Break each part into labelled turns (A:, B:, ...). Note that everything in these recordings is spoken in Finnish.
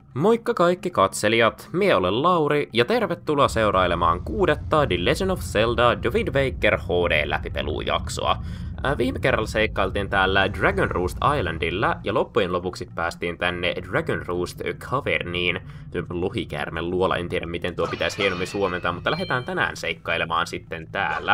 A: Moikka kaikki katselijat, mie olen Lauri ja tervetuloa seurailemaan kuudetta The Legend of Zelda The Wind Waker HD-läpipelujaksoa. Viime kerralla seikkailtiin täällä Dragon Roost Islandilla ja loppujen lopuksi päästiin tänne Dragon Roost Caverniin. Lohikäärmen luola, en tiedä miten tuo pitäisi hienommin suomentaa, mutta lähdetään tänään seikkailemaan sitten täällä.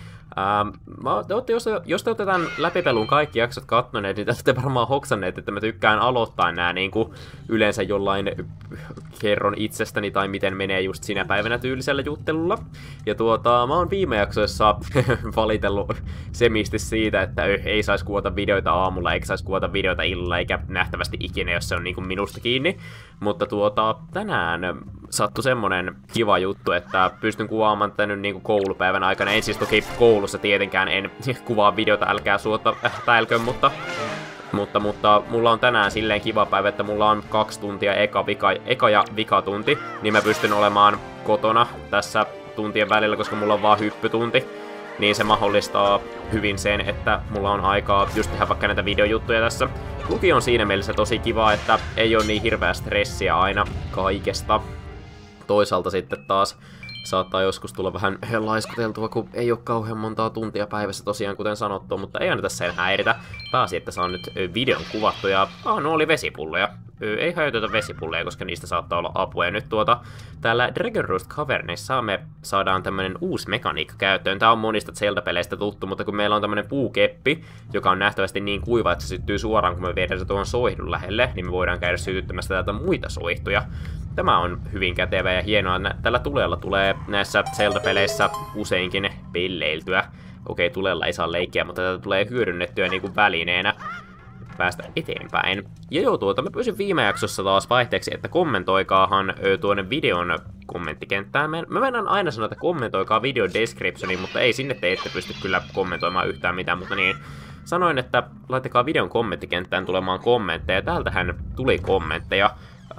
A: Jos te olette tämän läpipelun kaikki jaksot katsoneet, niin te olette varmaan hoksanneet, että mä tykkään aloittaa nää niinku yleensä jollain kerron itsestäni tai miten menee just sinä päivänä tyylisellä juttelulla. Ja mä oon viime jaksoissa valitellut semisti siitä, että ei saisi kuvata videoita aamulla, eikä saisi kuvata videoita illalla, eikä nähtävästi ikinä, jos se on niinku minusta kiinni. Mutta tänään sattui semmonen kiva juttu, että pystyn kuvaamaan tätä nyt niinku koulupäivän aikana. En siis toki koulussa tietenkään en kuvaa videota, älkää suottailkö, mutta mulla on tänään silleen kiva päivä, että mulla on 2 tuntia eka ja vikatunti, niin mä pystyn olemaan kotona tässä tuntien välillä, koska mulla on vaan hyppytunti. Niin se mahdollistaa hyvin sen, että mulla on aikaa just tehdä vaikka näitä videojuttuja tässä. Lukio on siinä mielessä tosi kiva, että ei ole niin hirveä stressiä aina kaikesta. Toisaalta sitten taas saattaa joskus tulla vähän laiskoteltua, kun ei ole kauhean montaa tuntia päivässä tosiaan, kuten sanottu, mutta ei aina tässä enää häiritä. Pääsi, että saan nyt videon kuvattu ja no oli vesipulloja. Ei hajoteta vesipulleja, koska niistä saattaa olla apua. Ja nyt täällä Dragon Roost Cavernissa me saadaan tämmönen uusi mekaniikka käyttöön. Tää on monista Zelda-peleistä tuttu, mutta kun meillä on tämmönen puukeppi, joka on nähtävästi niin kuiva, että se syttyy suoraan, kun me viedään se tuohon soihdun lähelle, niin me voidaan käydä sytyttämässä täältä muita soihtuja. Tämä on hyvin kätevä ja hienoa. Tällä tulella tulee näissä Zelda-peleissä useinkin pelleiltyä. Okei, tulella ei saa leikkiä, mutta tätä tulee hyödynnettyä niinku välineenä päästä eteenpäin. Ja mä pyysin viime jaksossa taas vaihteeksi, että kommentoikaahan tuonne videon kommenttikenttään. Mä mennään aina sanoa, että kommentoikaa video descriptioniin, mutta ei sinne te ette pysty kyllä kommentoimaan yhtään mitään, mutta niin sanoin, että laittakaa videon kommenttikenttään tulemaan kommentteja. Täältähän tuli kommentteja.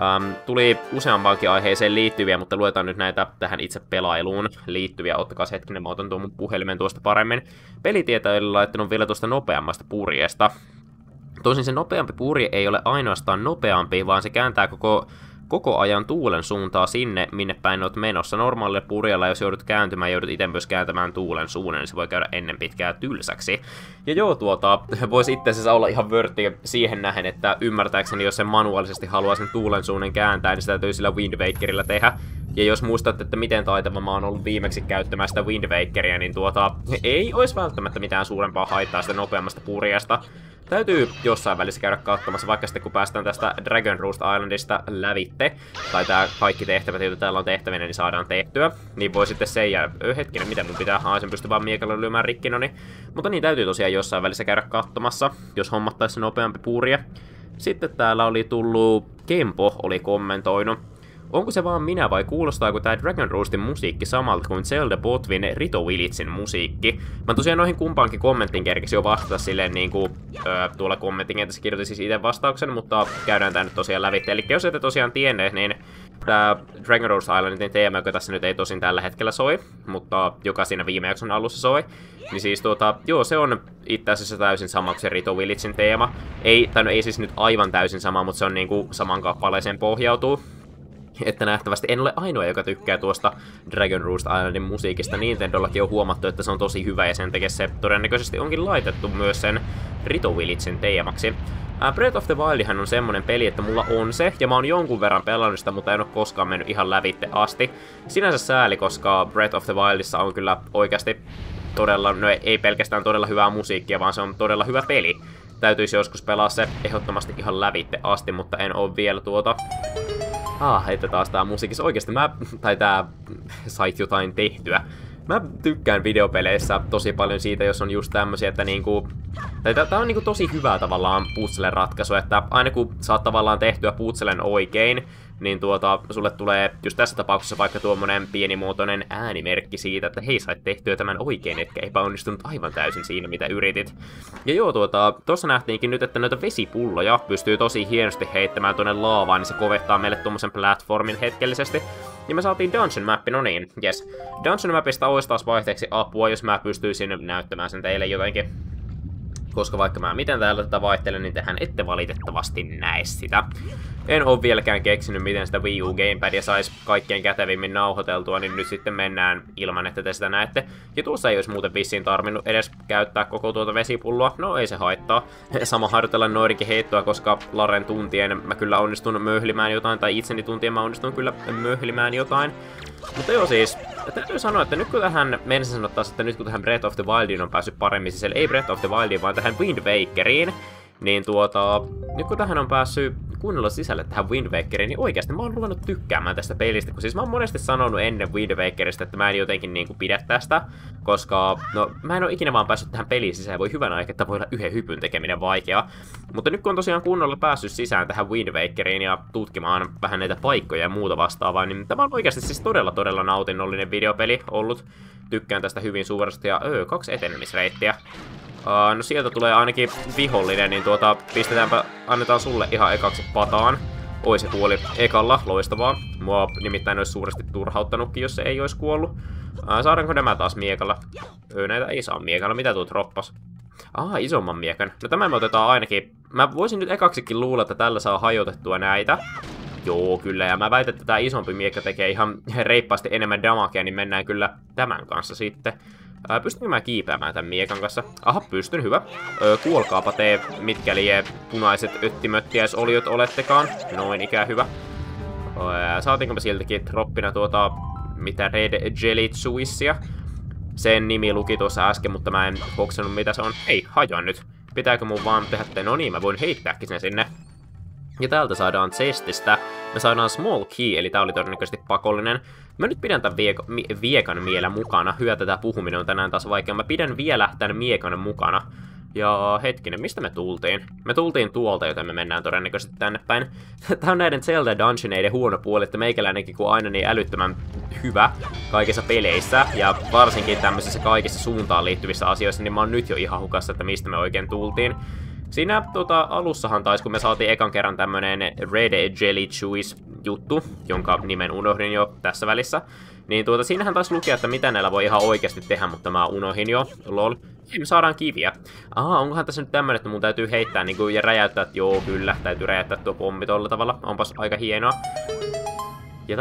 A: Tuli useampaankin aiheeseen liittyviä, mutta luetaan nyt näitä tähän itse pelailuun liittyviä. Ottakaa hetkinen, mä otan tuon mun puhelimen tuosta paremmin. Pelitietäjä oli laittanut vielä tuosta nopeammasta purjesta. Tosin se nopeampi purje ei ole ainoastaan nopeampi, vaan se kääntää koko ajan tuulen suuntaa sinne, minne päin olet menossa. Normaalille purjella, jos joudut kääntymään, joudut itse myös kääntämään tuulen suunnan, niin se voi käydä ennen pitkää tylsäksi. Ja voisi itse asiassa olla ihan vörtti siihen nähen, että ymmärtääkseni, jos sen manuaalisesti haluaa sen tuulen suunnan kääntää, niin sitä täytyy sillä Wind Wakerilla tehdä. Ja jos muistatte, että miten taitava mä oon ollut viimeksi käyttämään sitä Wind Wakeria, niin ei olisi välttämättä mitään suurempaa haittaa sitä nopeammasta purjesta. Täytyy jossain välissä käydä katsomassa, vaikka sitten kun päästään tästä Dragon Roost Islandista lävitte, tai tää kaikki tehtävät, joita täällä on tehtävinä, niin saadaan tehtyä, niin voi sitten sen hetkinen, mitä mun pitää, sen pysty vaan miekalla lyömään rikkinoni. Mutta niin täytyy tosiaan jossain välissä käydä katsomassa, jos hommattaisi se nopeampi purje. Sitten täällä oli tullut, Kempo oli kommentoinut. Onko se vaan minä vai kuulostaako tää Dragon Roostin musiikki samalta kuin Zelda Botvin Rito Villagin musiikki? Mä tosiaan noihin kumpaankin kommenttiin kerkesin jo vastata silleen niinku tuolla kommenttikentässä kirjoitin siis itse vastauksen, mutta käydään tää nyt tosiaan lävitse. Eli jos ette tosiaan tienneet, niin tää Dragon Roost Islandin teema, joka tässä nyt ei tosin tällä hetkellä soi, mutta joka siinä viime jakson alussa soi, niin siis se on itse asiassa täysin sama kuin se Rito Villagin teema. Ei siis nyt aivan täysin sama, mutta se on niinku saman kappaleeseen pohjautuu. Että nähtävästi en ole ainoa, joka tykkää tuosta Dragon Roost Islandin musiikista. Nintendollakin on huomattu, että se on tosi hyvä ja sen takia se todennäköisesti onkin laitettu myös sen Rito Villagen teemaksi. Breath of the Wildhan on semmonen peli, että mulla on se, ja mä oon jonkun verran pelannut sitä, mutta en oo koskaan mennyt ihan lävitte asti. Sinänsä sääli, koska Breath of the Wildissa on kyllä oikeasti todella, ei pelkästään todella hyvää musiikkia, vaan se on todella hyvä peli. Täytyisi joskus pelaa se ehdottomasti ihan lävitte asti, mutta en oo vielä että taas tää musiikissa oikeesti tää sait jotain tehtyä. Mä tykkään videopeleissä tosi paljon siitä, jos on just tämmösiä, että tää on tosi hyvää tavallaan puzzlen ratkaisu, että aina kun saat tavallaan tehtyä puzzlen oikein, niin sulle tulee just tässä tapauksessa vaikka tuommoinen pienimuotoinen äänimerkki siitä, että hei, sait tehtyä tämän oikein, etkä epäonnistunut aivan täysin siinä, mitä yritit. Ja tossa nähtiinkin nyt, että noita vesipulloja pystyy tosi hienosti heittämään tuonne laavaan, niin se kovettaa meille tuommoisen platformin hetkellisesti. Ja me saatiin Dungeon Mappi, no niin, yes. Dungeon Mapista olisi taas vaihteeksi apua, jos mä pystyisin näyttämään sen teille jotenkin koska vaikka mä miten täällä tätä vaihtelen, niin tehän ette valitettavasti näe sitä. En oo vieläkään keksinyt, miten sitä Wii U Gamepadia sais kaikkein kätevimmin nauhoiteltua, niin nyt sitten mennään ilman, että te sitä näette. Ja tuossa ei olisi muuten vissiin tarvinnut edes käyttää koko tuota vesipulloa. No ei se haittaa. Sama harjoitella noidenkin heittoa, koska Laren tuntien mä kyllä onnistun möhlimään jotain, tai itseni tuntien mä onnistun kyllä möhlimään jotain. Mutta joo siis, täytyy sanoa, että nyt kun tähän, mennessä sanottaa, että nyt kun tähän Breath of the Wildiin on päässyt paremmin sisälle, ei Breath of the Wildiin, vaan tähän Wind Wakeriin, niin nyt kun tähän on päässyt kunnolla sisälle tähän Wind Wakeriin, niin oikeasti mä oon ruvennut tykkäämään tästä pelistä, kun siis mä oon monesti sanonut ennen Wind Wakerista, että mä en jotenkin niinku pidä tästä, koska no mä en oo ikinä vaan päässyt tähän peliin sisään, voi hyvänä aika, että voi olla yhden hypyn tekeminen vaikeaa. Mutta nyt kun on tosiaan kunnolla päässyt sisään tähän Wind Wakeriin ja tutkimaan vähän näitä paikkoja ja muuta vastaavaa, niin tämä on oikeasti siis todella nautinnollinen videopeli ollut. Tykkään tästä hyvin suuresti ja 2 etenemisreittiä. No sieltä tulee ainakin vihollinen, niin annetaan sulle ihan ekaksi pataan. Oi se kuoli ekalla, loistavaa. Mua nimittäin olisi suuresti turhauttanutkin, jos se ei olisi kuollut. Saadaanko nämä taas miekalla? Näitä ei saa miekalla, mitä tuo droppas? Isomman miekan. No tämä me otetaan ainakin. Mä voisin nyt ekaksikin luulla, että tällä saa hajotettua näitä. Joo, kyllä, ja mä väitän, että tää isompi miekka tekee ihan reippaasti enemmän damagea, niin mennään kyllä tämän kanssa sitten. Pystynkö mä kiipeämään tämän miekan kanssa? Aha, pystyn, hyvä. Kuolkaapa te, mitkä lie punaiset öttimöttiäisoliot olettekaan. Noin, ikään hyvä. Saatiinko me siltäkin droppina mitä Red Jelly Juicea? Sen nimi luki tuossa äsken, mutta mä en hoksannut mitä se on. Ei, hajoa nyt. Pitääkö mun vaan tehdä, no niin, mä voin heittääkin sen sinne. Ja täältä saadaan chestistä. Me saadaan small key, eli tää oli todennäköisesti pakollinen. Mä nyt pidän tämän viekan vielä mukana. Hyvä, tätä puhuminen on tänään taas vaikea. Mä pidän vielä tämän miekan mukana. Ja hetkinen, mistä me tultiin? Me tultiin tuolta, joten me mennään todennäköisesti tänne päin. Tää on näiden Zelda Dungeoneiden huono puoli, että meikäläinenkin kun aina niin älyttömän hyvä kaikissa peleissä. Ja varsinkin tämmöisissä kaikissa suuntaan liittyvissä asioissa, niin mä oon nyt jo ihan hukassa, että mistä me oikein tultiin. Siinä alussahan taisi, kun me saatiin ekan kerran tämmönen Red Jelly Juice juttu, jonka nimen unohdin jo tässä välissä, niin siinähän taisi lukea, että mitä näillä voi ihan oikeasti tehdä, mutta mä unohdin jo, lol. Hei, me saadaan kiviä. Onkohan tässä nyt tämmönen, että mun täytyy heittää niinku ja räjäyttää, että joo kyllä, täytyy räjäyttää tuo pommi tolla tavalla, onpas aika hienoa. Ja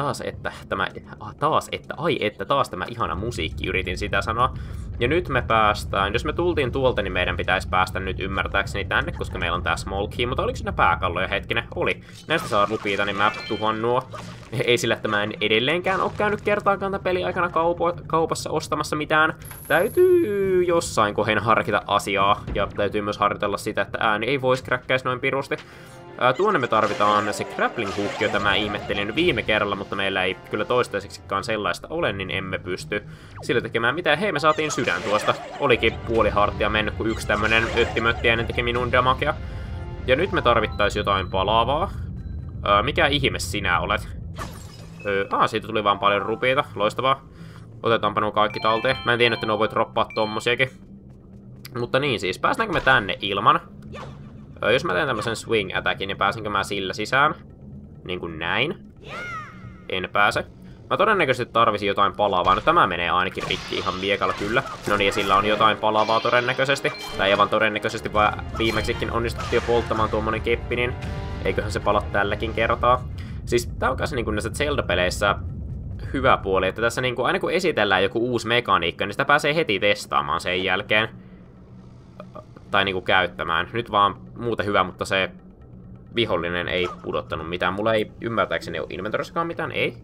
A: taas tämä ihana musiikki, yritin sitä sanoa. Ja nyt me päästään, jos me tultiin tuolta, niin meidän pitäisi päästä nyt ymmärtääkseni tänne, koska meillä on tää small key, mutta oliko siinä pääkalloja hetkinen? Oli. Näistä saa rupiita, niin mä tuhon nuo. Ei sillä, että mä en edelleenkään ole käynyt kertaakaan tämän pelin aikana kaupassa ostamassa mitään. Täytyy jossain kohden harkita asiaa, ja täytyy myös harjoitella sitä, että ääni ei voice crackäisi noin pirusti. Tuonne me tarvitaan se grappling hook, jota mä ihmettelin viime kerralla, mutta meillä ei kyllä toistaiseksikaan sellaista ole, niin emme pysty sillä tekemään mitään. Hei, me saatiin sydän tuosta. Olikin puoli hartia mennyt, kun yksi tämmönen öttimöttiäinen teki minun damagea. Ja nyt me tarvittais jotain palavaa. Mikä ihme sinä olet? Siitä tuli vaan paljon rupiita. Loistavaa. Otetaanpa nuo kaikki talteen. Mä en tiedä, että nuo voi droppaa tommosiakin. Mutta niin siis, päästäänkö me tänne ilman? Jos mä teen tämmösen swing attackin, niin pääsinkö mä sillä sisään? Niin kuin näin. En pääse. Mä todennäköisesti tarvisin jotain palavaa. No tämä menee ainakin rikki ihan miekalla kyllä. No niin, ja sillä on jotain palavaa todennäköisesti. Tai aivan todennäköisesti, vaan viimeksikin onnistuttiin jo polttamaan tuommoinen keppi, niin eiköhän se pala tälläkin kertaa. Siis tää on kanssa niinku näissä Zelda-peleissä hyvä puoli, että tässä niinku, aina kun esitellään joku uusi mekaniikka, niin sitä pääsee heti testaamaan sen jälkeen. Tai niinku käyttämään. Nyt vaan muuten hyvä, mutta se vihollinen ei pudottanut mitään. Mulla ei ymmärtääkseni ole inventorissakaan mitään. Ei.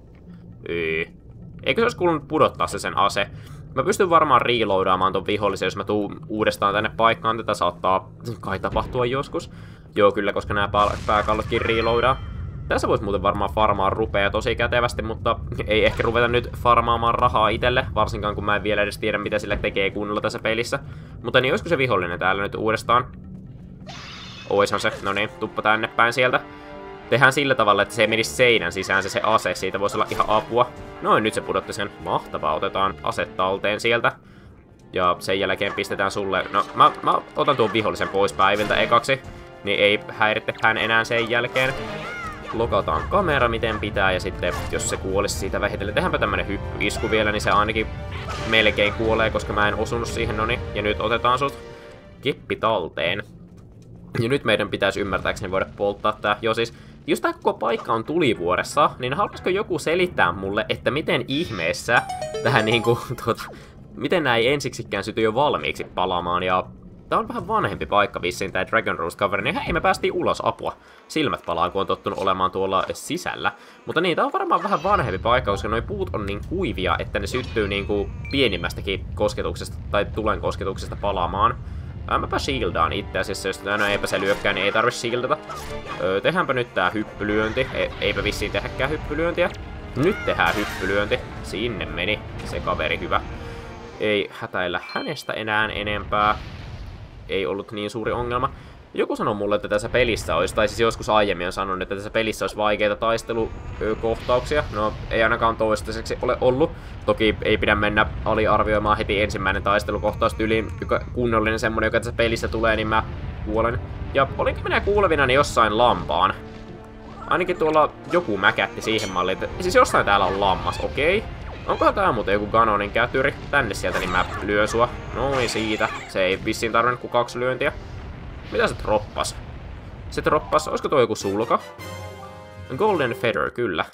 A: Eikö se olisi kuulunut pudottaa sen ase? Mä pystyn varmaan reloadaamaan ton vihollisen, jos mä tuun uudestaan tänne paikkaan. Tätä saattaa kai tapahtua joskus. Joo, kyllä, koska nämä pääkallotkin reloadaa. Tässä voisi muuten varmaan farmaa rupeaa tosi kätevästi, mutta ei ehkä ruveta nyt farmaamaan rahaa itelle, varsinkaan kun mä en vielä edes tiedä, mitä sillä tekee kunnolla tässä pelissä. Mutta niin, olisiko se vihollinen täällä nyt uudestaan? Oishan se, no niin, tuppa tänne päin sieltä. Tehdään sillä tavalla, että se menisi seinän sisään se ase, siitä voisi olla ihan apua. Noin, nyt se pudotti sen. Mahtavaa, otetaan ase talteen sieltä. Ja sen jälkeen pistetään sulle, no mä otan tuon vihollisen pois päiviltä ekaksi, niin ei häiritte hän enää sen jälkeen. Lokataan kamera miten pitää ja sitten jos se kuolisi siitä vähitellen. Tehdäänpä tämmönen hyppyisku vielä, niin se ainakin melkein kuolee, koska mä en osunut siihen, noni. Ja nyt otetaan sut. keppi talteen. Ja nyt meidän pitäisi ymmärtääkseni voida polttaa tää. Joo siis, jos tää koko paikka on tulivuoressa, niin haluaisiko joku selittää mulle, että miten ihmeessä tähän niinku, miten nää ei ensiksikään syty jo valmiiksi palaamaan, ja tää on vähän vanhempi paikka vissiin tää Dragon Roost Cavern, niin hei, me päästiin ulos, apua. Silmät palaa, kun on tottunut olemaan tuolla sisällä. Mutta niin, tää on varmaan vähän vanhempi paikka, koska noi puut on niin kuivia, että ne syttyy niinku pienimmästäkin kosketuksesta tai tulen kosketuksesta palaamaan. Mäpä shieldaan itse asiassa, jos no eipä se lyökkää, niin ei tarvi shieldata. Tehdäänpä nyt tää hyppylyönti. Eipä vissiin tehdäkään hyppylyöntiä. Nyt tehdään hyppylyönti. Sinne meni se kaveri, hyvä. Ei hätäillä hänestä enää enempää. Ei ollut niin suuri ongelma. Joku sanoi mulle, että tässä pelissä olisi, tai siis joskus aiemmin on sanonut, että tässä pelissä olisi vaikeita taistelukohtauksia. No, ei ainakaan toistaiseksi ole ollut. Toki ei pidä mennä aliarvioimaan heti ensimmäinen taistelukohtaus tyyliin, kunnollinen semmonen, joka tässä pelissä tulee, niin mä kuolen. Ja olinko minä kuulevinani jossain lampaan? Ainakin tuolla joku mäkätti siihen malliin, että siis jossain täällä on lammas, okei. Onkohan tää muuten joku Ganonin kätyri? Tänne sieltä, niin mä lyön sua. Noin siitä. Se ei vissiin tarvinnut kuin 2 lyöntiä. Mitä se droppas? Se droppas, olisiko tuo joku sulka? Golden Feather, kyllä.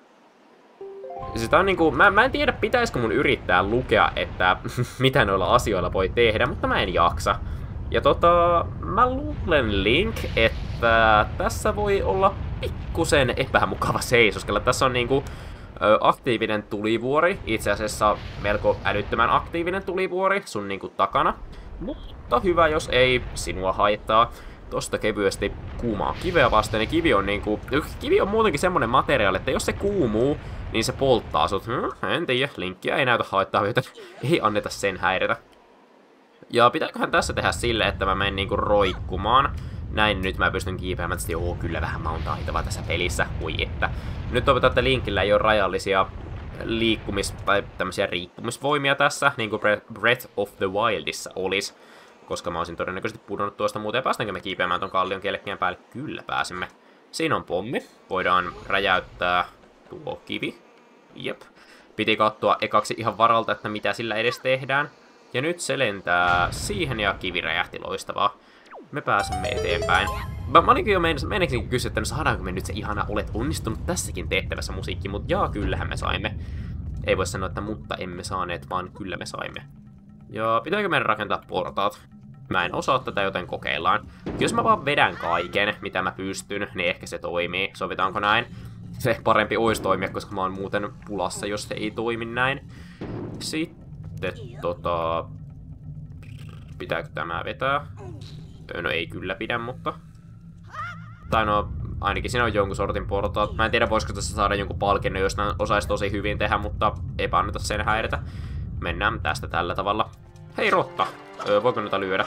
A: Siis tää on niinku, mä en tiedä pitäisikö mun yrittää lukea, että mitä noilla asioilla voi tehdä, mutta mä en jaksa. Ja mä luulen Link, että tässä voi olla pikkusen epämukava seisoskella. Tässä on niinku aktiivinen tulivuori, itse asiassa melko älyttömän aktiivinen tulivuori sun niinku takana. Mutta hyvä, jos ei sinua haittaa. Tosta kevyesti kuumaa kiveä vasten. Ja kivi on muutenkin semmonen materiaali, että jos se kuumuu, niin se polttaa sut. En tiedä, Linkkiä ei näytä haittaa, joten ei anneta sen häiritä. Ja pitääköhän tässä tehdä sille, että mä menen niinku roikkumaan. Näin nyt mä pystyn kiipeämään, että joo, kyllä vähän mä oon taitava tässä pelissä. Ui että. Nyt opetan, että Linkillä ei ole rajallisia tai tämmöisiä riippumisvoimia tässä, niin kuin Breath of the Wildissa olisi. Koska mä olisin todennäköisesti pudonnut tuosta muuten. Ja päästäänkö me kiipeämään ton kallion kielekkeen päälle? Kyllä pääsemme. Siinä on pommi. Voidaan räjäyttää tuo kivi. Jep. Piti katsoa ekaksi ihan varalta, että mitä sillä edes tehdään. Ja nyt se lentää siihen ja kivi räjähti, loistavaa. Me pääsemme eteenpäin. Mä olinkin jo meinasinkin kysyä, että no saadaanko me nyt se ihana olet onnistunut tässäkin tehtävässä musiikki, mutta jaa, kyllähän me saimme. Ei voi sanoa, että mutta emme saaneet, vaan kyllä me saimme. Ja pitääkö meidän rakentaa portaat? Mä en osaa tätä, joten kokeillaan. Jos mä vaan vedän kaiken, mitä mä pystyn, niin ehkä se toimii. Sovitaanko näin? Se parempi olisi toimia, koska mä oon muuten pulassa, jos se ei toimi näin. Sitten pitääkö tämä vetää? No ei kyllä pidä, mutta... Tai no, ainakin siinä on jonkun sortin portaat. Mä en tiedä, voisiko tässä saada jonkun palkinnon, jos nämä osaisi tosi hyvin tehdä, mutta eipä anneta sen häiritä. Mennään tästä tällä tavalla. Hei rotta! Voiko noita lyödä?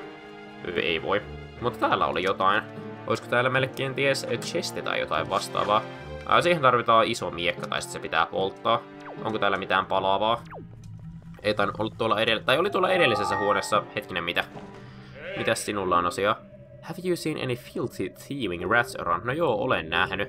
A: Ei voi. Mutta täällä oli jotain. Olisiko täällä meille kenties chesti tai jotain vastaavaa? Siihen tarvitaan iso miekka tai sitten se pitää polttaa. Onko täällä mitään palaavaa? Ei tainnut ollut tuolla tai oli tuolla edellisessä huoneessa. Hetkinen, mitä? Mitäs sinulla on asiaa? Have you seen any filthy thieving rats around? No joo, olen nähnyt.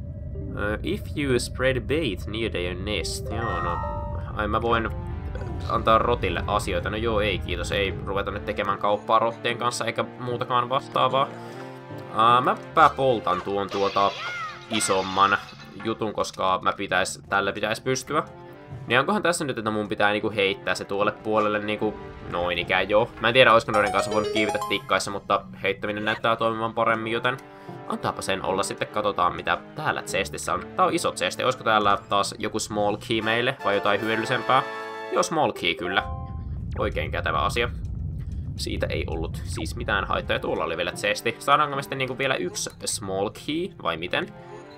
A: If you spread bait near their nest. Joo, no... Ai mä voin antaa rotille asioita. No joo, ei kiitos. Ei ruveta nyt tekemään kauppaa rottien kanssa eikä muutakaan vastaavaa. Mäpä poltan tuon isomman jutun, koska tällä pitäisi pystyä. Niin onkohan tässä nyt, että mun pitää niinku heittää se tuolle puolelle niinku noin ikään joo. Mä en tiedä, olisiko noiden kanssa voinut kiivitä tikkaissa, mutta heittäminen näyttää toimivan paremmin, joten antaapa sen olla. Sitten katsotaan, mitä täällä chestissä on. Tää on iso chesti. Olisiko täällä taas joku small key meille vai jotain hyödyllisempää? Joo, small key kyllä. Oikein kätevä asia. Siitä ei ollut siis mitään haittaa. Ja tuolla oli vielä chesti. Saadaanko me sitten niinku vielä yksi small key vai miten?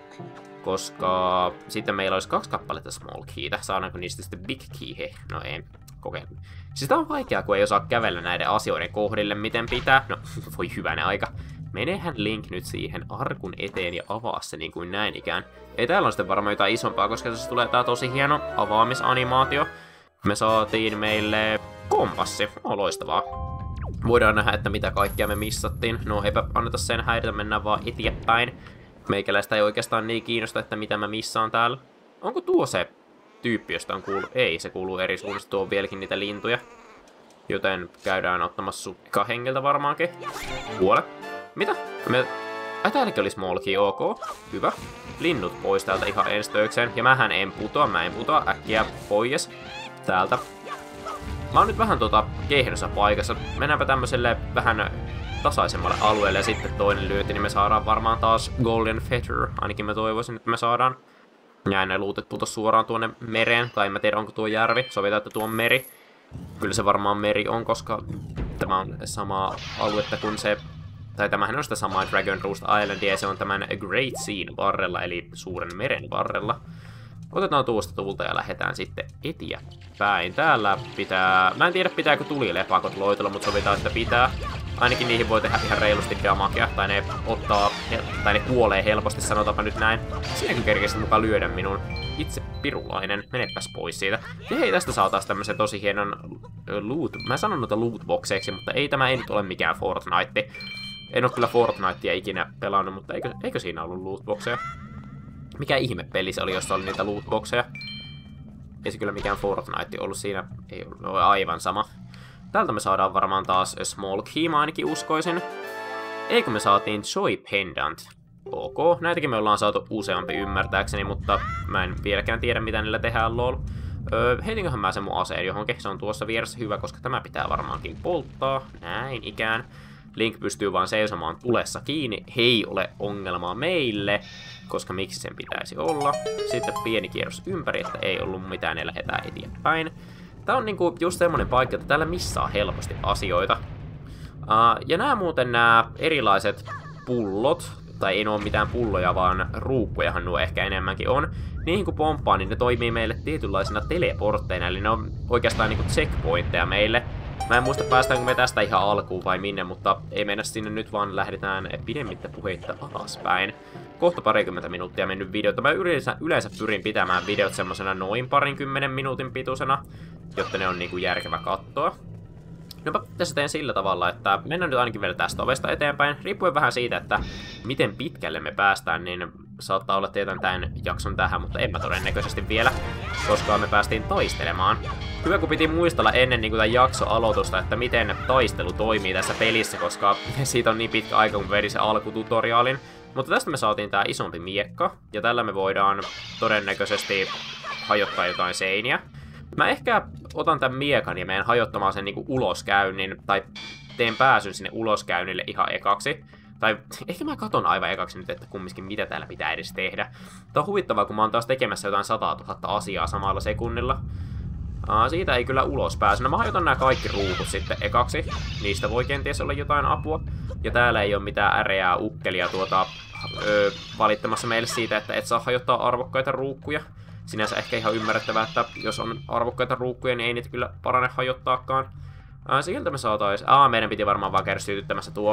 A: Koska sitten meillä olisi 2 kappaletta small keytä. Saadaanko niistä sitten big key? He, no ei. Kokeillaan. Siis tää on vaikeaa, kun ei osaa kävellä näiden asioiden kohdille, miten pitää. No, voi hyvänen aika. Menehän Link nyt siihen arkun eteen ja avaa se niin kuin näin ikään. Ei täällä on sitten varmaan jotain isompaa, koska tässä tulee tää tosi hieno avaamisanimaatio. Me saatiin meille kompassi. Loistavaa. Voidaan nähdä, että mitä kaikkea me missattiin. No eipä anneta sen häiritä, mennään vaan eteenpäin. Meikäläistä ei oikeastaan niin kiinnosta, että mitä mä missaan täällä. Onko tuo se tyyppi, josta on kuullut? Ei, se kuuluu eri suunnasta. Tuo on vieläkin niitä lintuja. Joten käydään ottamassa sukka hengeltä varmaankin. Puole. Mitä? Täälläkin oli small key, ok. Hyvä. Linnut pois täältä ihan ensi töikseen. Ja mä en putoa äkkiä pois täältä. Mä oon nyt vähän kehnossa paikassa. Mennäänpä tämmöiselle vähän tasaisemmalle alueelle ja sitten toinen lyönti, niin me saadaan varmaan taas Golden Feather. Ainakin mä toivoisin, että me saadaan. Ja ne luutet putos suoraan tuonne mereen. Tai en mä tiedä, onko tuo järvi. Sovitaan, että tuo on meri. Kyllä se varmaan meri on, koska tämä on samaa aluetta kuin se... Tai tämähän on sitä samaa Dragon Roost Islandia, ja se on tämän Great Sean varrella, eli suuren meren varrella. Otetaan tuosta tulta ja lähdetään sitten eteenpäin. Täällä pitää... Mä en tiedä, pitääkö tulilepakot loitella, mutta sovitaan, että pitää. Ainakin niihin voi tehdä ihan reilusti damagea, tai ne ottaa... Tai ne kuolee helposti, sanotaanpa nyt näin. Siinäkin kerkesit mukaan lyödä minun itse pirulainen. Menepäs pois siitä. Ja hei, tästä saataisiin tämmösen tosi hienon loot... Mä sanon noita lootboxeiksi, mutta tämä ei nyt ole mikään Fortnite. En oo kyllä Fortnitea ikinä pelannut, mutta eikö siinä ollut lootboxeja? Mikä ihme peli se oli, jossa oli niitä lootboxeja? Ei se kyllä mikään Fortnite ollut siinä. Ei ollut aivan sama. Täältä me saadaan varmaan taas small key, mä ainakin uskoisin. Eikö me saatiin Joy Pendant? Ok, näitäkin me ollaan saatu useampi ymmärtääkseni, mutta mä en vieläkään tiedä mitä niillä tehdään, lol. Heitinköhän mä sen mun aseen johonkin, se on tuossa vieressä hyvä, koska tämä pitää varmaankin polttaa. Näin ikään. Link pystyy vaan seisomaan tulessa kiinni. Ei ole ongelmaa meille, koska miksi sen pitäisi olla. Sitten pieni kierros ympäri, että ei ollut mitään ja lähdetään eteenpäin. Tää on niinku just semmonen paikka, että täällä missaa helposti asioita. Ja nämä erilaiset pullot, tai ei ne ole mitään pulloja, vaan ruukkujahan nuo ehkä enemmänkin on. Niihin kun pomppaa, niin ne toimii meille tietynlaisina teleportteina, eli ne on oikeastaan niinku checkpointteja meille. Mä en muista päästäänkö me tästä ihan alkuun vai minne, mutta ei mennä sinne nyt, vaan lähdetään pidemmittä puheitta alaspäin. Kohta 20 minuuttia mennyt videota. Mä yleensä pyrin pitämään videot semmosena noin 20 minuutin pituisena, jotta ne on niinku järkevä katsoa. No tässä teen sillä tavalla, että mennään nyt ainakin vielä tästä ovesta eteenpäin. Riippuen vähän siitä, että miten pitkälle me päästään, niin saattaa olla tietän tämän jakson tähän, mutta en mä todennäköisesti vielä, koska me päästiin taistelemaan. Hyvä, kun piti muistella ennen niin tämän jakso-aloitusta, että miten taistelu toimii tässä pelissä, koska siitä on niin pitkä aika, kun vedin se alkututoriaalin. Mutta tästä me saatiin tää isompi miekka, ja tällä me voidaan todennäköisesti hajottaa jotain seiniä. Mä ehkä otan tämän miekan ja menen hajottamaan sen niinku uloskäynnin, tai teen pääsyn sinne uloskäynnille ihan ekaksi. Tai ehkä mä katon aivan ekaksi nyt, että kumminkin mitä täällä pitää edes tehdä. Tää on huvittavaa, kun mä oon taas tekemässä jotain 100 000 asiaa samalla sekunnilla. Siitä ei kyllä ulos pääse. No mä hajotan nämä kaikki ruukut sitten ekaksi. Niistä voi kenties olla jotain apua. Ja täällä ei ole mitään äreää ukkelia valittamassa meille siitä, että et saa hajottaa arvokkaita ruukkuja. Sinänsä ehkä ihan ymmärrettävää, että jos on arvokkaita ruukkuja, niin ei niitä kyllä parane hajottaakaan. Sieltä me saatais... meidän piti varmaan vaan käydä sytyttämässä tuo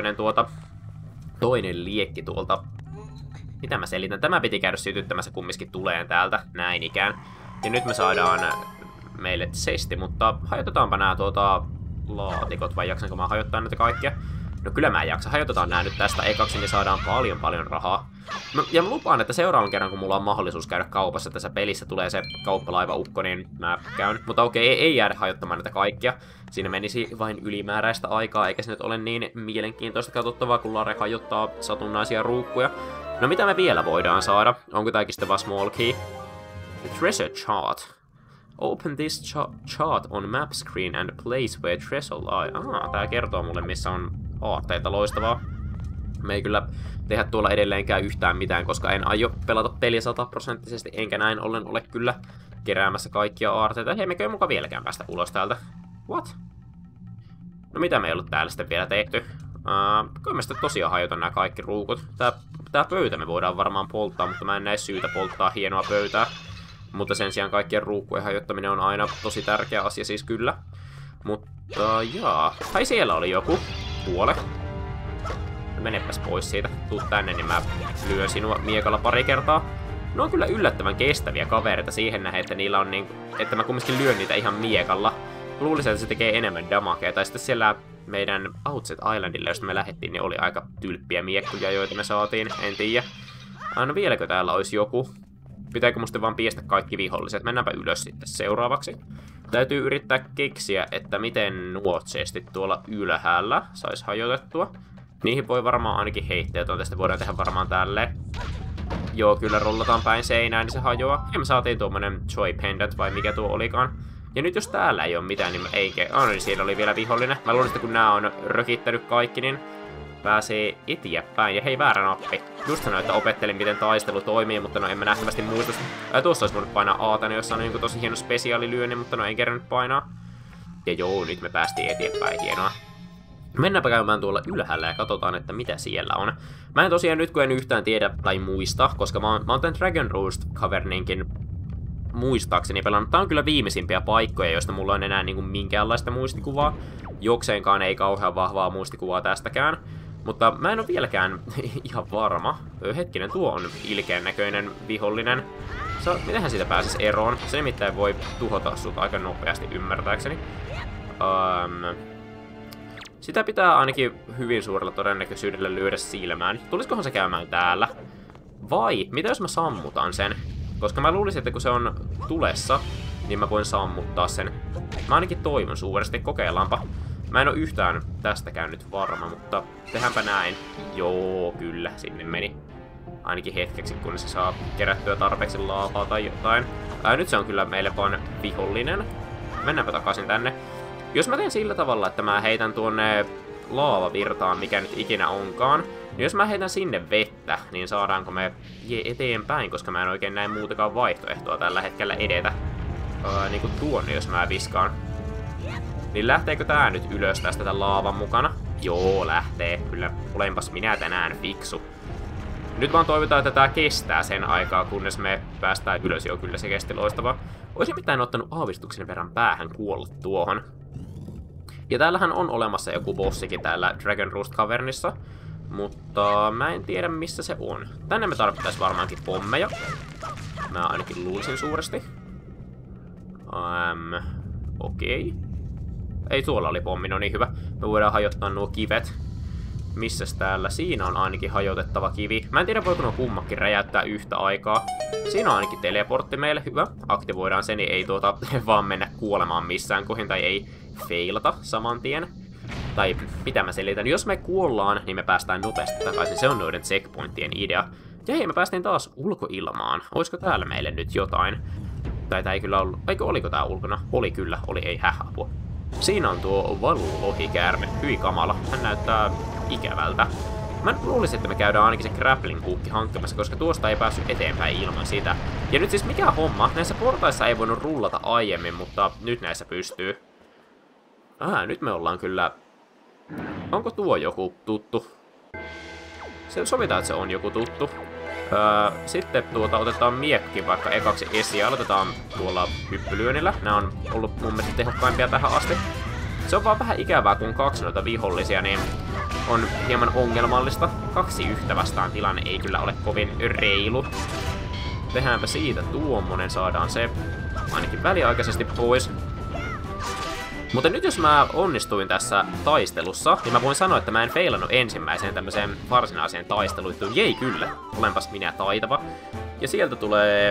A: toinen liekki tuolta. Mitä mä selitän? Tämä piti käydä sytyttämässä kumminkin tuleen täältä, näin ikään. Ja nyt me saadaan meille sesti, mutta hajotetaanpa nää laatikot, vai jaksanko mä hajottaa näitä kaikkia? No kyllä mä en jaksa. Hajotetaan nää nyt tästä ekaksi, niin saadaan paljon rahaa. Ja mä lupaan, että seuraavan kerran, kun mulla on mahdollisuus käydä kaupassa tässä pelissä, tulee se kauppalaivaukko, niin mä käyn. Mutta okei, ei jäädä hajottamaan näitä kaikkia. Siinä menisi vain ylimääräistä aikaa, eikä se nyt ole niin mielenkiintoista katsottavaa, kun Lare hajottaa satunnaisia ruukkuja. No mitä me vielä voidaan saada? Onko tääkin sitten vaan small key? Treasure chart. Open this chart on map screen and place where treasure lie. Tää kertoo mulle, missä on aarteita, loistavaa. Me ei kyllä tehdä tuolla edelleenkään yhtään mitään, koska en aio pelata peliä 100%, enkä näin ollen ole kyllä keräämässä kaikkia aarteita. Hei, mekö ei mukaan vieläkään päästä ulos täältä. What? No mitä me ei ollut täällä sitten vielä tehty? Kyllä mä sitten tosiaan hajotan nämä kaikki ruukut. Tää pöytä me voidaan varmaan polttaa, mutta mä en näe syytä polttaa hienoa pöytää. Mutta sen sijaan kaikkien ruukkujen hajottaminen on aina tosi tärkeä asia, siis kyllä. Mutta jaa. Hai, siellä oli joku. Puole. Menepäs pois siitä. Tuu tänne, niin mä lyön sinua miekalla pari kertaa. Ne on kyllä yllättävän kestäviä kavereita siihen nähden, että niillä on niin, että mä kumminkin lyön niitä ihan miekalla. Luulisin, että se tekee enemmän damagea. Tai sitten siellä meidän Outset Islandilla, josta me lähdettiin, niin oli aika tylppiä miekkuja, joita me saatiin. En tiedä. No vieläkö täällä olisi joku? pitääkö musta vaan piestä kaikki viholliset? Mennäänpä ylös sitten seuraavaksi. Täytyy yrittää keksiä, että miten nuo chestit tuolla ylhäällä sais hajotettua. Niihin voi varmaan ainakin heittää, tästä voidaan tehdä varmaan tälleen. Joo, kyllä rollataan päin seinään, niin se hajoaa. Ja me saatiin tuommoinen Joy Pendant, vai mikä tuo olikaan. Ja nyt jos täällä ei ole mitään, niin eikä... niin siellä oli vielä vihollinen. Mä luulen, että kun nää on rökittänyt kaikki, niin pääsee eteenpäin. Ja hei, väärä nappi. Just sanoin, että opettelin, miten taistelu toimii, mutta no en mä nähtävästi muista. Tuossa olisi voinut painaa Aata, jossa on niin tosi hieno spesiaalilyönni, mutta no en kerännyt painaa. Ja joo, nyt me päästiin eteenpäin, hienoa. Mennäänpä käymään tuolla ylhäällä ja katsotaan, että mitä siellä on. Mä en tosiaan nyt kun en yhtään tiedä tai muista, koska mä oon tän Dragon Roost Caverninkin muistaakseni pelannut. Tää on kyllä viimeisimpiä paikkoja, joista mulla on enää niinku minkäänlaista muistikuvaa. Jokseenkaan ei kauhean vahvaa muistikuvaa tästäkään. Mutta mä en oo vieläkään ihan varma. Hetkinen, tuo on ilkeän näköinen vihollinen. Mitähän siitä pääsis eroon? Se nimittäin voi tuhota sut aika nopeasti ymmärtääkseni. Sitä pitää ainakin hyvin suurella todennäköisyydellä lyödä silmään. Tulisikohan se käymään täällä? Vai, mitä jos mä sammutan sen? Koska mä luulisin, että kun se on tulessa, niin mä voin sammuttaa sen. Mä ainakin toivon suuresti, kokeillaanpa. Mä en oo yhtään tästäkään nyt varma, mutta tehdäänpä näin. Joo, kyllä, sinne meni. Ainakin hetkeksi, kun se saa kerättyä tarpeeksi laavaa tai jotain. Nyt se on kyllä meille vaan vihollinen. Mennäänpä takaisin tänne. Jos mä teen sillä tavalla, että mä heitän tuonne laavavirtaan, mikä nyt ikinä onkaan, niin jos mä heitän sinne vettä, niin saadaanko me eteenpäin, koska mä en oikein näe muutakaan vaihtoehtoa tällä hetkellä edetä. Niin kuin tuonne, jos mä viskaan. Niin lähteekö tää nyt ylös tästä tämän laavan mukana? Joo, lähtee. Kyllä, olenpas minä tänään fiksu. Nyt vaan toivotaan, että tää kestää sen aikaa, kunnes me päästään ylös. Joo, kyllä se kesti loistavaa. Oisin mitään ottanut aavistuksen verran päähän kuolla tuohon. Ja täällähän on olemassa joku bossikin täällä Dragon Roost Cavernissa. Mutta mä en tiedä missä se on. Tänne me tarvittaisiin varmaankin pommeja. Mä ainakin luulisin suuresti. Okei. Ei, tuolla oli pommi, no niin hyvä. Me voidaan hajottaa nuo kivet. Missäs täällä? Siinä on ainakin hajotettava kivi. Mä en tiedä voiko nuo kummakin räjäyttää yhtä aikaa. Siinä on ainakin teleportti meille, hyvä. Aktivoidaan se, niin ei vaan mennä kuolemaan missään kohin tai ei failata saman tien. Tai mitä mä selitän, jos me kuollaan, niin me päästään nopeasti takaisin. Se on noiden checkpointtien idea. Ja hei, me päästiin taas ulkoilmaan. Olisiko täällä meille nyt jotain? Tai tää ei kyllä ollut. Eikö oliko tää ulkona? Oli kyllä, oli, ei apua. Siinä on tuo valulohikäärme. Hyi kamala. Hän näyttää ikävältä. Mä luulisin, että me käydään ainakin se grappling hookki hankkimassa, koska tuosta ei päässyt eteenpäin ilman sitä. Ja nyt siis mikä homma? Näissä portaissa ei voinut rullata aiemmin, mutta nyt näissä pystyy. Nyt me ollaan kyllä... Onko tuo joku tuttu? Sovitaan, että se on joku tuttu. Sitten otetaan miekki vaikka ekaksi esiin. Aloitetaan tuolla hyppylyönnillä. Nämä on ollut mun mielestä tehokkaimpia tähän asti. Se on vaan vähän ikävää, kun 2 noita vihollisia, niin on hieman ongelmallista. 2 yhtä vastaan tilanne ei kyllä ole kovin reilu. Tehdäänpä siitä tuommoinen, saadaan se ainakin väliaikaisesti pois. Mutta nyt jos mä onnistuin tässä taistelussa, niin mä voin sanoa, että mä en feilannut ensimmäiseen tämmöiseen varsinaiseen taisteluittuun. Jei kyllä, olenpas minä taitava. Ja sieltä tulee...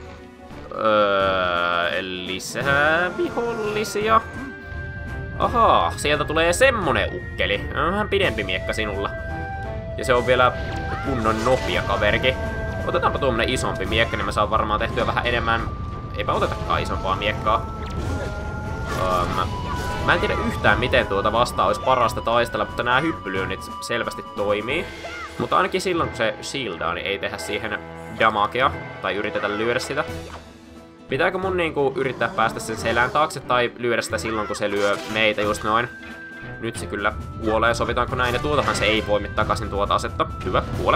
A: lisää vihollisia. Ahaa, sieltä tulee semmonen ukkeli. Vähän pidempi miekka sinulla. Ja se on vielä kunnon nopea kaverki. Otetaanpa tuommoinen isompi miekka, niin mä saan varmaan tehtyä vähän enemmän... Eipä otetakaan isompaa miekkaa. Mä en tiedä yhtään, miten tuota vastaan olisi parasta taistella, mutta nämä hyppylyönnit selvästi toimii. Mutta ainakin silloin, kun se shieldaa, niin ei tehdä siihen damagea tai yritetä lyödä sitä. Pitääkö mun niinku yrittää päästä sen selän taakse tai lyödä sitä silloin, kun se lyö meitä just noin? Nyt se kyllä kuolee, sovitaanko näin? Ja tuotahan se ei poimi takaisin tuota asetta. Hyvä, kuole.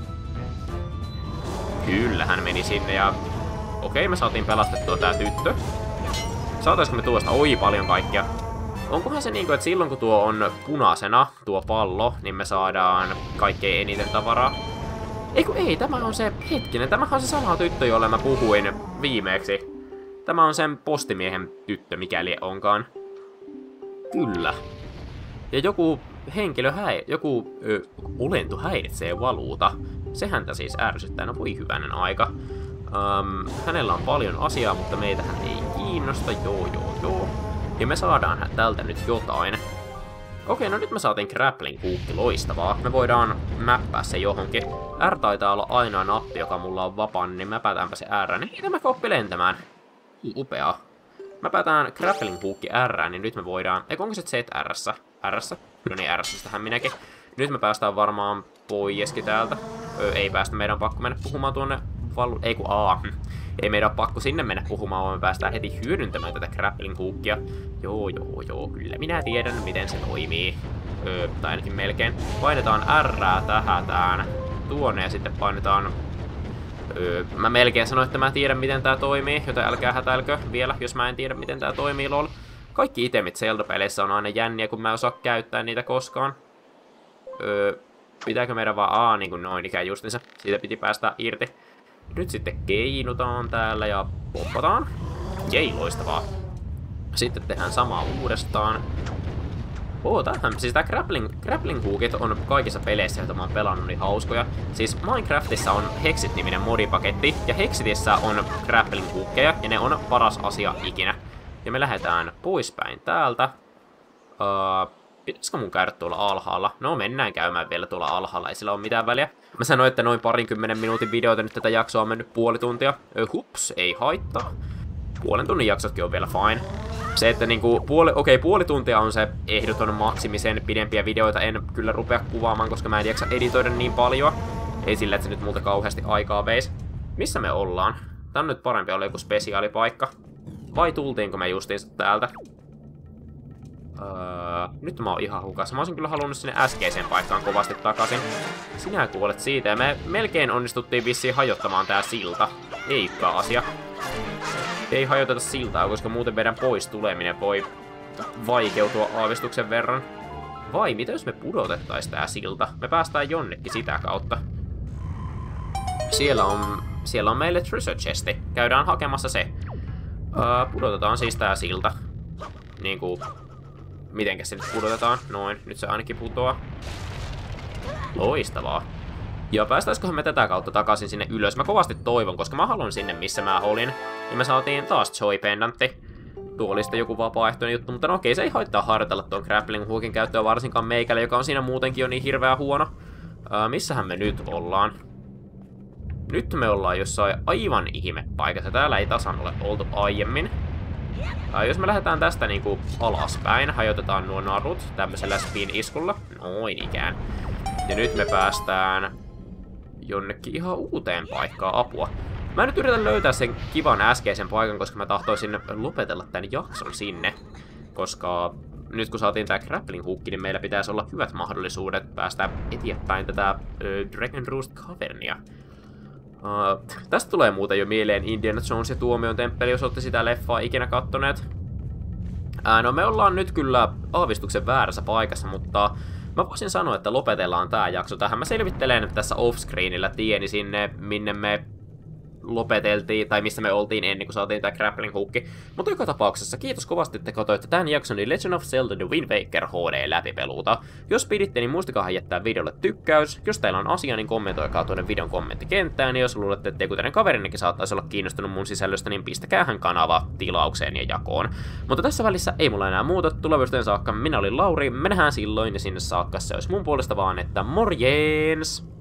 A: Kyllä, hän meni sinne ja... Okei, me saatiin pelastettua tää tyttö. Saataisko me tuosta? Oi, paljon kaikkea. Onkohan se niinku, että silloin kun tuo on punaisena, tuo pallo, niin me saadaan kaikkein eniten tavaraa? Eiku ei, tämä on se, hetkinen, tämähän on se sama tyttö, jolle mä puhuin viimeksi. Tämä on sen postimiehen tyttö, mikäli onkaan. Kyllä. Ja joku henkilö olento häiritsee valuuta. Se häntä siis ärsyttää, no voi hyvänen aika. Hänellä on paljon asiaa, mutta meitähän ei kiinnosta. Joo. Ja me saadaan tältä nyt jotain. Okei, no nyt me saatiin grappling hookki, loistavaa. Me voidaan mäppää se johonkin. R taitaa olla ainoa nappi, joka mulla on vapaan, niin mäpätäänpä se R, niin mitä mä oppi lentämään. Upeaa. Mä päätään grappling hookki R, niin nyt me voidaan... Onko se Z R:ssä? R:ssä? No niin, R:ssä tähän minäkin. Nyt me päästään varmaan poieskin täältä. Ei päästä, meidän on pakko mennä puhumaan tuonne ei kun Ei meidän ole pakko sinne mennä puhumaan, vaan me päästään heti hyödyntämään tätä grappling hookia. Joo, kyllä minä tiedän miten se toimii. Tai ainakin melkein. Painetaan R, tähätään tuonne ja sitten painetaan... Mä melkein sanoin, että mä tiedän miten tää toimii, joten älkää hätäilkö vielä, jos mä en tiedä miten tää toimii, lol. Kaikki itemit Zelda-peleissä on aina jänniä, kun mä en osaa käyttää niitä koskaan. Pitääkö meidän vaan niin kuin noin ikään justiinsa. Siitä piti päästä irti. Nyt sitten keinutaan täällä ja poppataan. Jei, loistavaa. Sitten tehdään samaa uudestaan. Siis tää grappling hookit on kaikissa peleissä, joita mä oon pelannut, niin hauskoja. Siis Minecraftissa on Hexit-niminen modipaketti, ja Hexitissä on grappling hookkeja, ja ne on paras asia ikinä. Ja me lähdetään poispäin täältä. Pitäisikö mun käydä tuolla alhaalla? No, mennään käymään vielä tuolla alhaalla, ei sillä ole mitään väliä. Mä sanoin, että noin 20 minuutin videoita nyt tätä jaksoa on mennyt puoli tuntia. Hups, ei haittaa. Puolen tunnin jaksotkin on vielä fine. Se, että niinku puoli tuntia on se ehdoton maksimisen pidempiä videoita en kyllä rupea kuvaamaan, koska mä en jaksa editoida niin paljon. Ei sillä, että se nyt multa kauheasti aikaa veisi. Missä me ollaan? Tää on nyt parempi olla joku spesiaalipaikka. Vai tultiinko me justiinsa täältä? Nyt mä oon ihan hukassa. Mä olisin kyllä halunnut sinne äskeiseen paikkaan kovasti takaisin. Sinä kuolet siitä ja me melkein onnistuttiin vissiin hajottamaan tää silta. Ei ykkä asia. Ei hajoteta siltaa, koska muuten meidän pois tuleminen voi vaikeutua aavistuksen verran. Vai mitä jos me pudotettais tää silta? Me päästään jonnekin sitä kautta. Siellä on meille treasure chesti. Käydään hakemassa se. Pudotetaan siis tää silta. Niinku... Mitenkäs se nyt pudotetaan? Noin, nyt se ainakin putoaa. Loistavaa. Ja päästäisiköhän me tätä kautta takaisin sinne ylös? Mä kovasti toivon, koska mä haluan sinne, missä mä olin. Ja me saatiin taas Joy-pendantti. Tuo oli sitten joku vapaaehtoinen juttu, mutta no okei, se ei haittaa harjoitella tuon grappling hookin käyttöä varsinkaan meikälle, joka on siinä muutenkin jo niin hirveä huono. Missähän me nyt ollaan? Nyt me ollaan jossain aivan ihmepaikassa. Täällä ei tasan ole oltu aiemmin. Jos me lähdetään tästä niinku alaspäin, hajotetaan nuo narut tämmöisellä spin-iskulla. Noin ikään. Ja nyt me päästään jonnekin ihan uuteen paikkaan, apua. Mä nyt yritän löytää sen kivan äskeisen paikan, koska mä tahtoisin lopetella tän jakson sinne. Koska nyt kun saatiin tää grappling hookki, niin meillä pitäisi olla hyvät mahdollisuudet päästä eteenpäin tätä Dragon Roost Cavernia. Tästä tulee muuten jo mieleen Indiana Jones ja Tuomion temppeli, jos olette sitä leffaa ikinä kattoneet. No me ollaan nyt kyllä aavistuksen väärässä paikassa, mutta mä voisin sanoa, että lopetellaan tää jakso tähän. Mä selvittelen tässä offscreenillä tieni sinne, minne me lopeteltiin, tai missä me oltiin ennen kuin saatiin tää grappling hookki. Mutta joka tapauksessa kiitos kovasti, että katsoitte tämän jakson Legend of Zelda The Wind Waker HD läpipeluuta. Jos piditte, niin muistakaa jättää videolle tykkäys. Jos teillä on asia, niin kommentoikaa tuonne videon kommenttikenttään. Ja jos luulette, että joku teidän kaverinnekin saattaisi olla kiinnostunut mun sisällöstä, niin pistäkäähän kanava tilaukseen ja jakoon. Mutta tässä välissä ei mulla enää muuta. Tulevaisuuteen saakka minä olin Lauri, me nähdään silloin ja sinne saakka se olisi mun puolesta vaan, että morjens!